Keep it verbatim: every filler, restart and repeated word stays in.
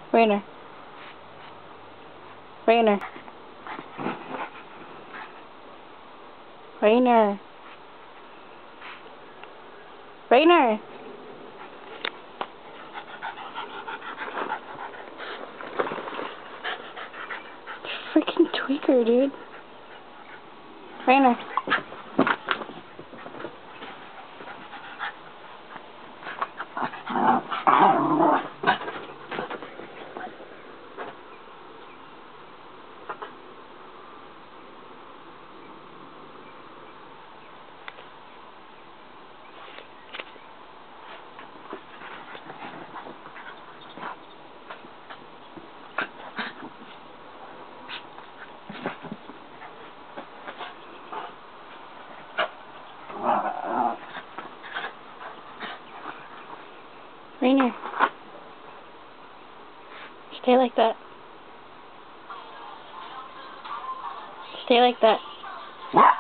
Rainer. Rainer. Rainer. Rainer. Freaking tweaker, dude. Rainer. Rainer. Stay like that. Stay like that.